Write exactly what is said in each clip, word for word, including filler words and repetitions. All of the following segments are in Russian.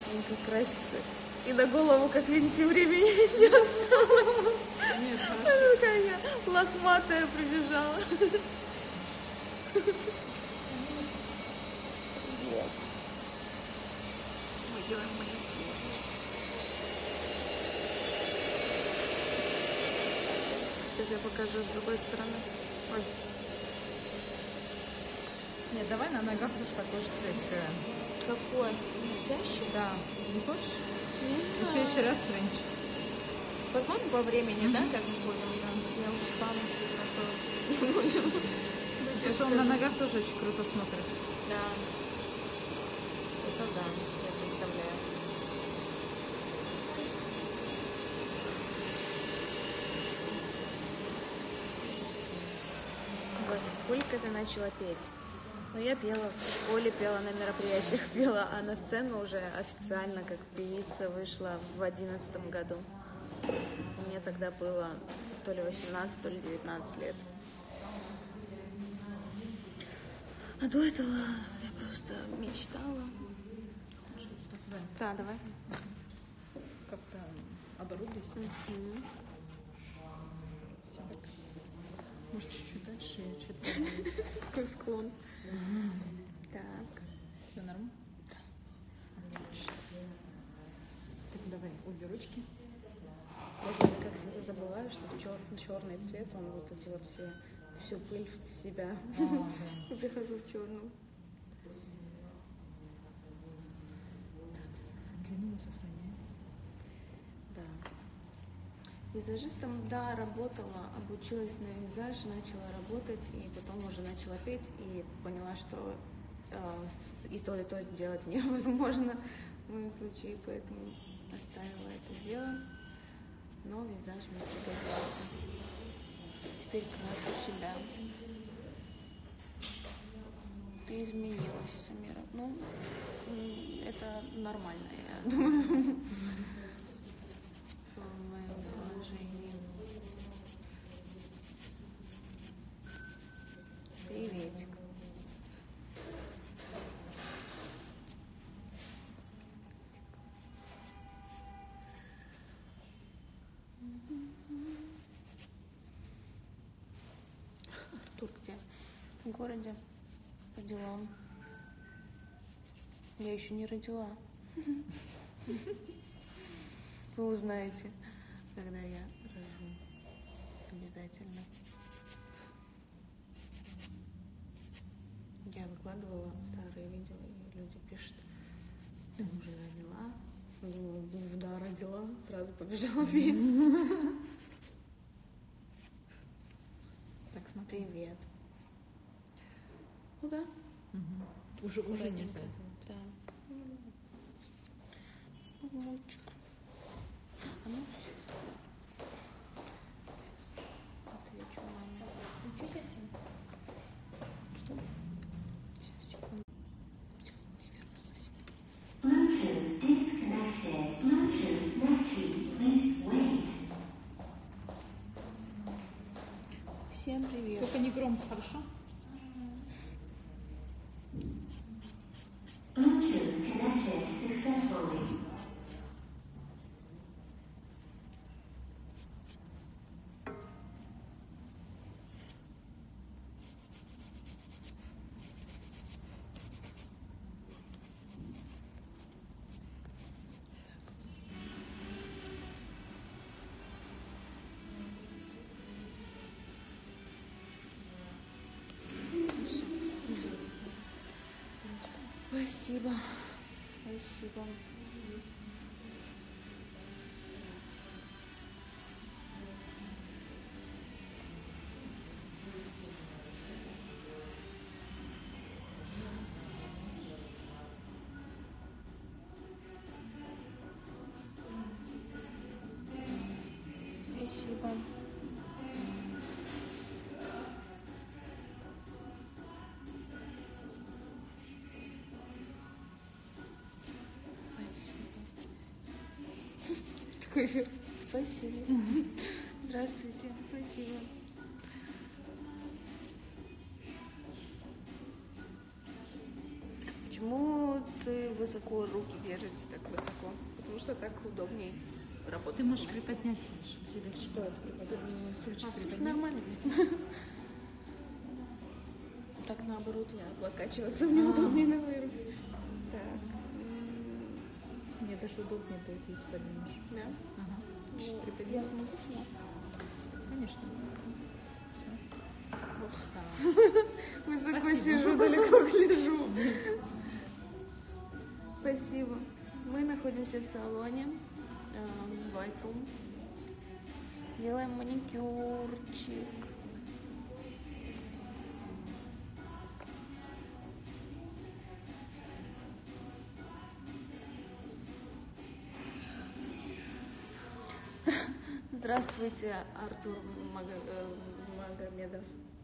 Он как красится. И на голову, как видите, времени не осталось. Нет, Она такая лохматая прибежала. Вот. Мы делаем маникюр. Сейчас я покажу с другой стороны. Ой. Нет, давай на ногах уж такой же цвет сделаем. Какой? Блестящий? Да. Не хочешь? Не В знаю. следующий раз раньше. Посмотрим по времени, mm-hmm. да, как мы будем. Если я устала сильно, то не будем. Потому что он на ногах тоже очень круто смотрится. Да. Это да, я представляю. Во сколько ты начала петь? Ну, я пела в школе, пела на мероприятиях, пела, а на сцену уже официально как певица вышла в одиннадцатом году. Мне тогда было то ли восемнадцать, то ли девятнадцать лет. А до этого я просто мечтала. Да, давай. Как-то оборудуйся. Mm-hmm. Все. Может, чуть-чуть дальше, я что-то... Какой склон. Mm-hmm. Так. Все нормально? Да. Отлично. Так, давай, обе ручки. Я как всегда забываю, что чер- черный цвет, он вот эти вот все, всю пыль в себя. А, да. Прихожу в черную. Длину мы сохраняем. Да. Визажистом, да, работала, обучилась на визаж, начала работать, и потом уже начала петь, и поняла, что э, с, и то, и то делать невозможно в моем случае, поэтому оставила это дело. Но визаж мне пригодился. Теперь крашу себя. Ты изменилась, Самира. Ну, это нормально, я думаю, в моем положении. Приветик. Артур где? В городе. По делам. Я еще не родила. Вы узнаете, когда я рожу. Обязательно. Я выкладывала старые видео, и люди пишут: ты уже родила? Думаю, да, родила. Сразу побежала петь. Так, смотри. Привет. Куда? Угу. Уже, уже нельзя. Да. Мальчик. А ну все. Отвечу маме. Учись этим. Что? Сейчас, секунду. Все, я вернулась. Bluetooth disconnected. Bluetooth network, please wait. Всем привет. Только не громко, хорошо? Bluetooth connected successfully. Спасибо. Спасибо. Спасибо. Такой эфир. Спасибо. Здравствуйте. Спасибо. Почему вы высоко руки держите, так высоко, потому что так удобнее работать. Ты можешь с мастером. приподнять, чтобы тебе легче. Что это приподнять? Э, Стульчик А, стульчик приподнять. нормально. Так наоборот, я облокачиваться мне А. удобнее на мои руки. Так. Мне даже удобнее будет, если поднимешь. Да. Ага. Чуть Ну, приподнять. я смогу сама? Конечно. Ох. Так. Высоко Спасибо. сижу, далеко гляжу. Спасибо. Мы находимся в салоне э, White Room. Делаем маникюрчик. Здравствуйте, Артур Мага- э, Магомедов.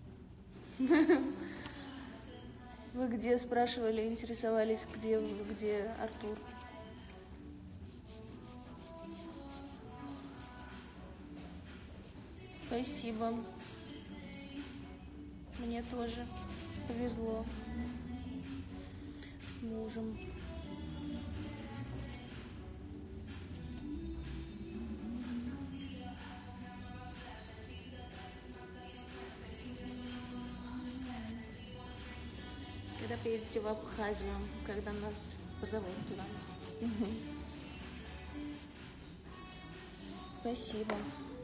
Вы где спрашивали, интересовались, где, где Артур? Спасибо. Мне тоже повезло с мужем. Когда приедете в Абхазию, когда нас позовут туда. Мгм. Спасибо.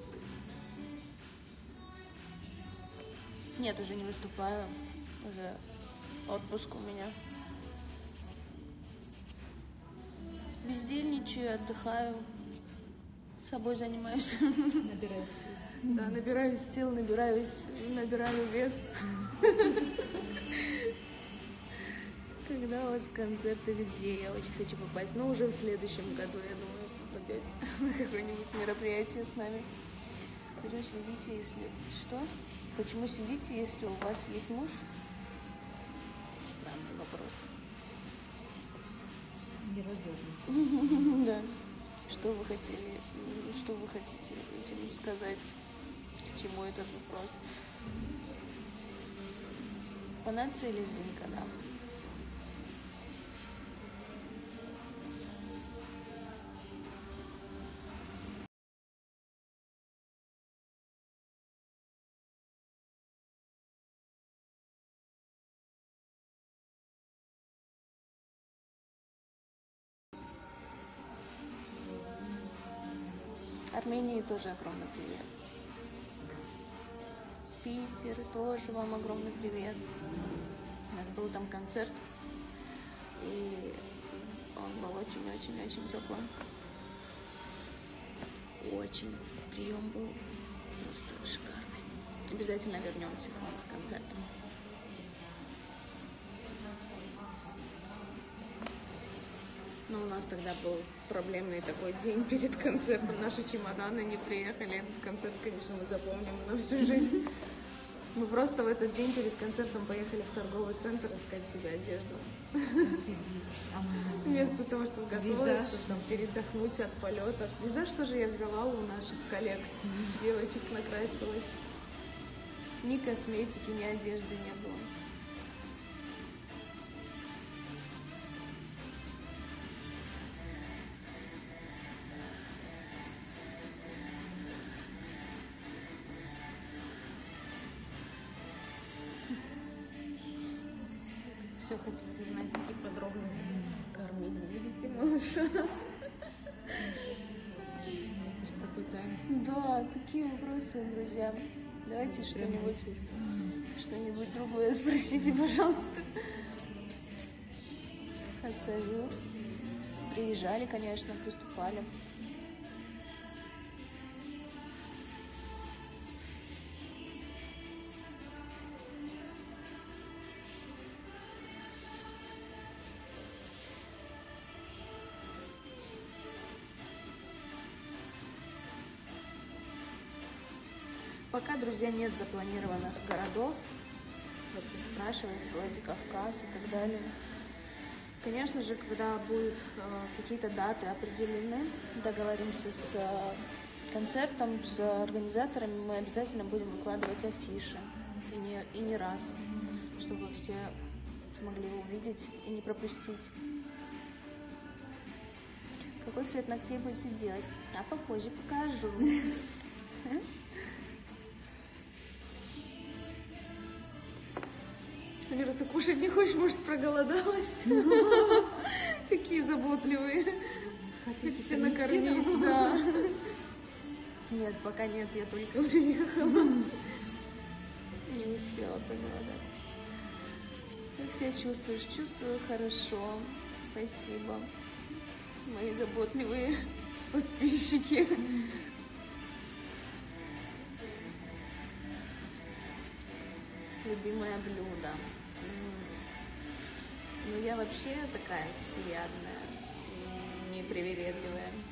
Нет, уже не выступаю. Уже отпуск у меня. Бездельничаю, отдыхаю. Собой занимаюсь. Набирай сил. Да, набираюсь сил, набираюсь, набираю вес. Когда у вас концерты, где? Я очень хочу попасть. Но уже в следующем году, я думаю, попадете на какое-нибудь мероприятие с нами. Почему сидите, если... Что? Почему сидите, если у вас есть муж? Странный вопрос. Не разобно. Да. Что вы хотели, что вы хотите этим сказать? К чему этот вопрос? По нации или да? Армении тоже огромный привет. Питер, тоже вам огромный привет. У нас был там концерт, и он был очень-очень-очень теплым. Очень. Прием был просто шикарный. Обязательно вернемся к вам с концертом. Но у нас тогда был проблемный такой день перед концертом. Наши чемоданы не приехали. Этот концерт, конечно, мы запомним на всю жизнь. Мы просто в этот день перед концертом поехали в торговый центр искать себе одежду. Вместо того, чтобы готовиться, там, передохнуть от полетов. Визаж тоже я взяла у наших коллег. Девочек накрасилась. Ни косметики, ни одежды не было. Все хотите знать, какие подробности кормить будете, малыша? Мне кажется, такой таинственный. Да, такие вопросы, друзья. Давайте что-нибудь, что-нибудь другое спросите, пожалуйста. Хасавюр. Приезжали, конечно, приступали. Пока, друзья, нет запланированных городов. Вот вы спрашиваете, вроде Кавказ и так далее. Конечно же, когда будут э, какие-то даты определены, договоримся с э, концертом, с организаторами, мы обязательно будем выкладывать афиши. И не, и не раз, чтобы все смогли увидеть и не пропустить. какой цвет ногтей будете делать? А попозже покажу. Самира, ты кушать не хочешь, может, проголодалась? Какие заботливые. Хотите накормить, да. Нет, пока нет, я только приехала. Не успела проголодаться. Как себя чувствуешь? Чувствую хорошо. Спасибо. Мои заботливые подписчики. Любимое блюдо. Ну, я вообще такая всеядная, непривередливая.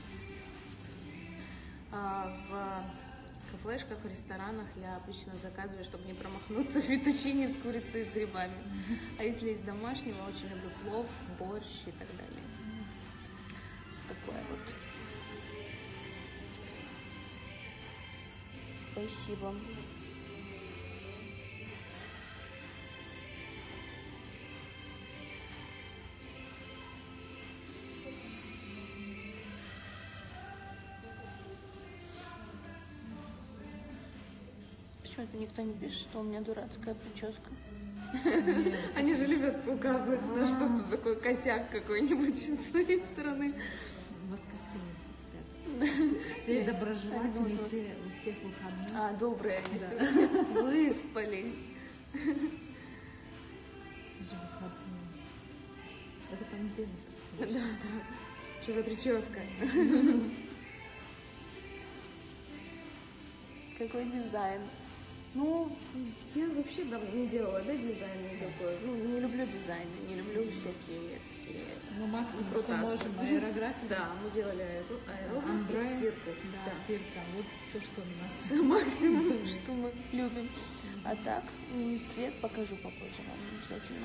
А в кафешках, в ресторанах я обычно заказываю, чтобы не промахнуться, фетучини с курицей и с грибами. А если из домашнего, очень люблю плов, борщ и так далее. Все такое вот. Спасибо. Почему-то никто не пишет, что у меня дурацкая прическа. Они же любят указывать на что-то такое, косяк какой-нибудь с своей стороны. В воскресенье все спят. Все доброжелательные, все, у всех выходные. А, добрые они сегодня. Выспались. Это же выходные. Это понедельник. Да, да. Что за прическа? Какой дизайн? Ну, я вообще давно не делала, да, дизайн никакой. Ну, не люблю дизайны, не люблю всякие такие. Ну, максимум, что крутасы. можем, аэрографию. Да, мы делали аэро- аэробик Андре, и стирку. Да, стирка. Вот то, что у нас. Максимум, что мы любим. А так, м, цвет покажу попозже вам обязательно.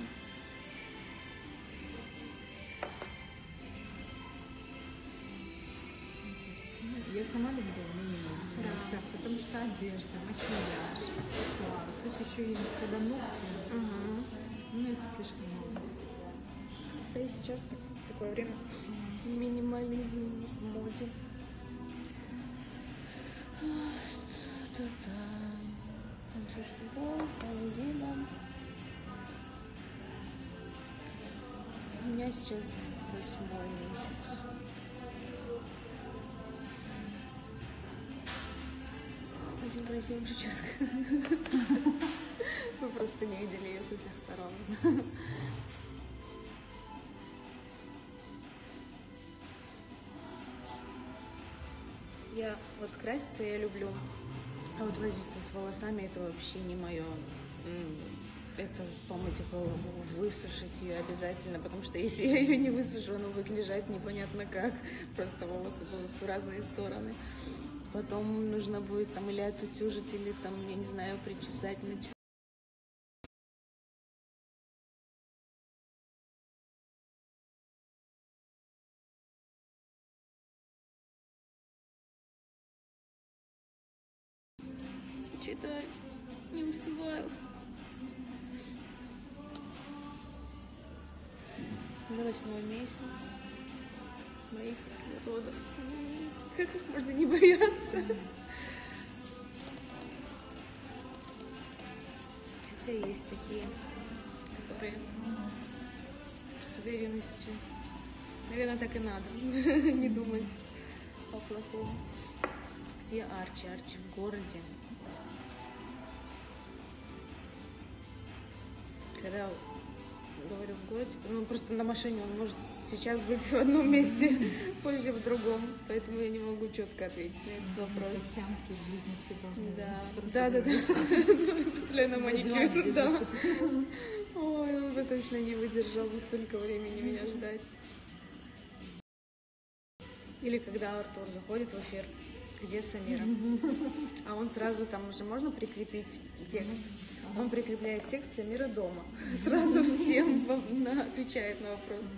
Я сама люблю минимум, Да. потому что одежда, макияж, аксессуары, плюс еще и когда ногти, Угу. ну это слишком много. Да и сейчас так- такое время. Минимализм в моде. Что-то. Что-то. Понедельник. У меня сейчас восьмой месяц. Очень красивая прическа. Вы просто не видели ее со всех сторон. Я вот краситься я люблю, а вот возиться с волосами это вообще не мое. Это помыть голову, высушить ее обязательно, потому что если я ее не высушу, она будет лежать непонятно как. Просто волосы будут в разные стороны. Потом нужно будет там или отутюжить, или там, я не знаю, причесать, начесать. Читать не успеваю. Уже восьмой месяц. Боитесь ли родов? Как их можно не бояться? Хотя есть такие, которые с уверенностью. Наверное, так и надо. Не думать о плохом. Где Арчи? Арчи в городе. Когда говорю в городе, ну просто на машине он может сейчас быть в одном месте, позже в другом, поэтому я не могу четко ответить на этот вопрос. Сиамские близнецы должны Да, быть. да, да, да. Представляю на маникюр, диване да. Ой, он бы точно не выдержал бы столько времени меня ждать. Или когда Артур заходит в эфир, где Самира, а он сразу там уже можно прикрепить текст. Он прикрепляет текст Самира дома. Сразу всем на- отвечает на вопрос.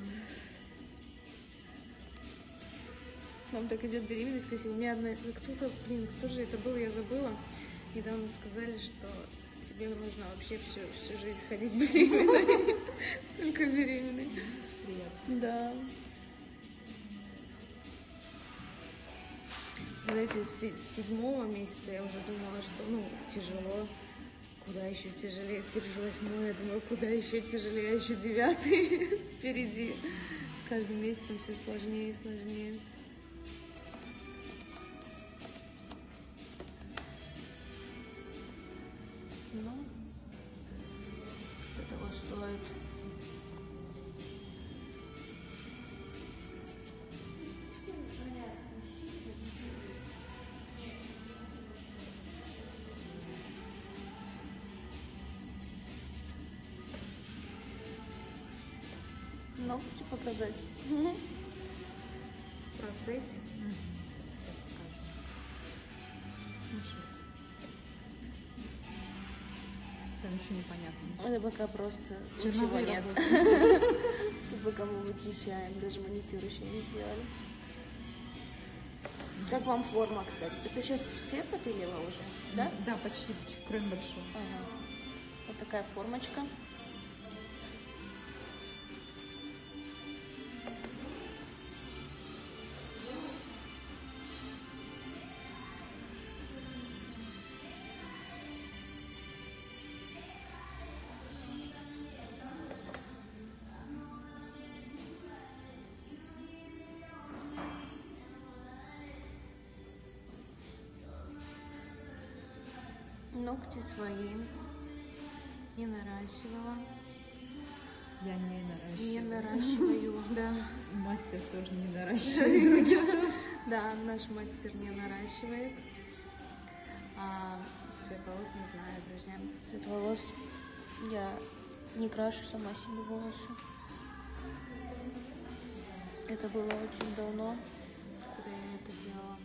Нам так идет беременность красиво. У меня одна... Кто-то, блин, кто же это был, я забыла. Недавно сказали, что тебе нужно вообще всю, всю жизнь ходить беременной. Только беременной. Приятно. Да. Знаете, с с седьмого месяца я уже думала, что, ну, тяжело, куда еще тяжелее. Теперь уже восьмой, я думаю, куда еще тяжелее, а еще девятый впереди. С каждым месяцем все сложнее и сложнее. Ну, это того стоит. Ногти показать. В процессе. Сейчас покажу. Хорошо. Там еще непонятно. Это пока просто ничего Черновые нет. работы. Тут пока мы вычищаем, даже маникюр еще не сделали. Как вам форма, кстати? Это сейчас все побелила уже, да? Да, почти, почти, кроме большого. Ага. Вот такая формочка. Ногти свои не наращивала. Я не Не наращиваю. наращиваю, да. Мастер тоже не наращивает. Другим тоже. Да, наш мастер не наращивает. А цвет волос не знаю, друзья. Цвет волос я не крашу сама себе волосы. Это было очень давно, когда я это делала.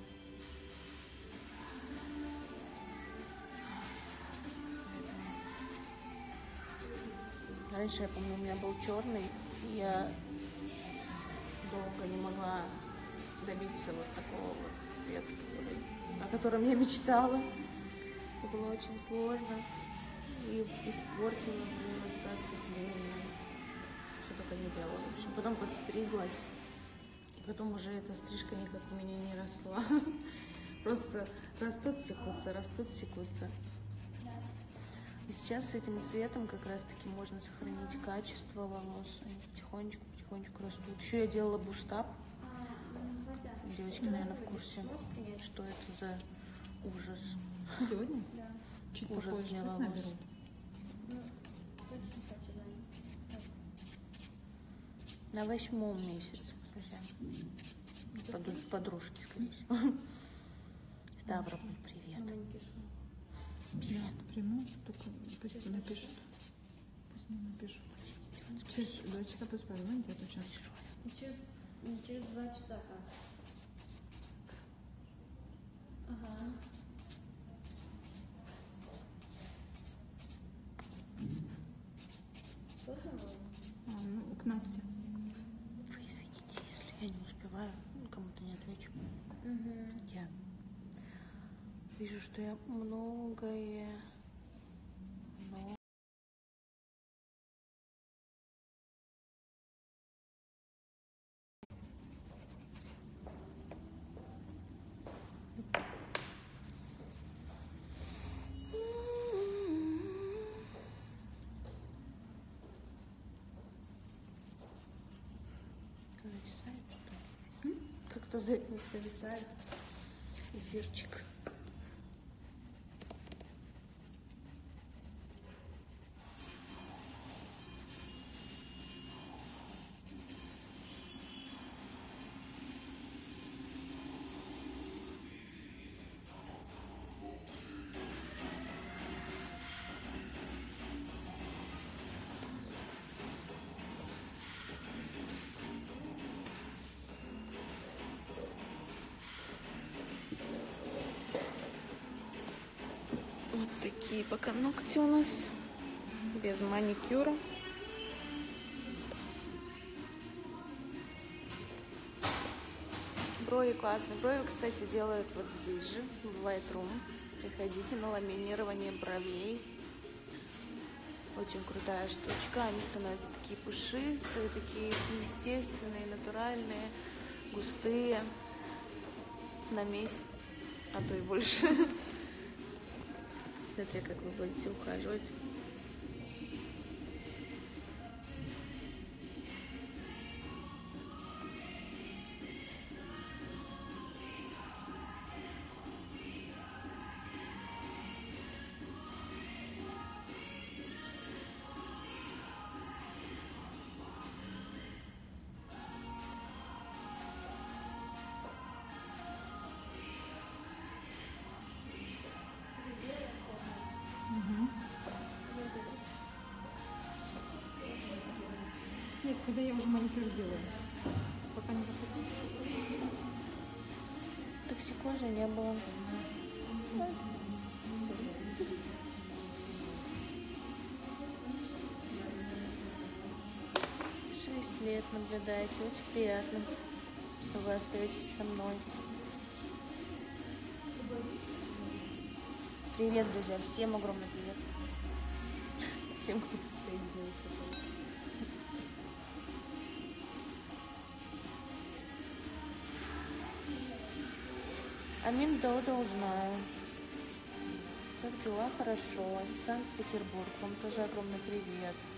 Раньше, я помню, у меня был черный, и я долго не могла добиться вот такого вот цвета, который, о котором я мечтала. Это было очень сложно. И испортила волосы, осветление. Что только не делала. В общем, потом подстриглась. И потом уже эта стрижка никак у меня не росла. Просто растут, секутся, растут, секутся. И сейчас с этим цветом как раз-таки можно сохранить качество волос. Они потихонечку, потихонечку растут. Еще я делала бустап. Девочки, наверное, в курсе, что это за ужас. Сегодня? Да. Чуть Ужас попозже. для Пусть волос. наберут. На восьмом месяце, друзья. Поду- Подружки, скорее всего. Ставрополь, привет. Привет. Приму, только пусть напишут. Пусть мне напишут. Через два часа пусть позвонят, я тут сейчас. Через, через два часа как? Ага. Слышала? А, ну, к Насте. Вы извините, если я не успеваю, кому-то не отвечу. Угу. Я вижу, что я многое... много- Зависает, что ли? Как-то за- зависает эфирчик. Вот такие пока ногти у нас, без маникюра. Брови классные. Брови, кстати, делают вот здесь же, в White Room. Приходите на ламинирование бровей. Очень крутая штучка. Они становятся такие пушистые, такие естественные, натуральные, густые. На месяц. а то и больше. Смотри, как вы будете ухаживать. Нет, когда я уже маникюр делаю. Пока не захотела. Токсикоза не было. Шесть лет наблюдаете. Очень приятно, что вы остаетесь со мной. Привет, друзья. Всем огромный привет. Всем, кто присоединился. Амин Дода узнаю. Как дела? Хорошо. Санкт-Петербург. Вам тоже огромный привет.